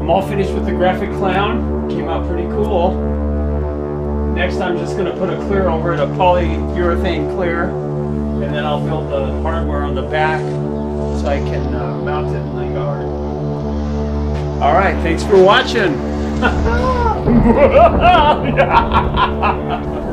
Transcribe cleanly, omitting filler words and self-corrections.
I'm all finished with the graphic clown. Came out pretty cool. Next I'm just going to put a clear over it, a polyurethane clear, and then I'll build the hardware on the back so I can mount it in my yard. Alright, thanks for watching.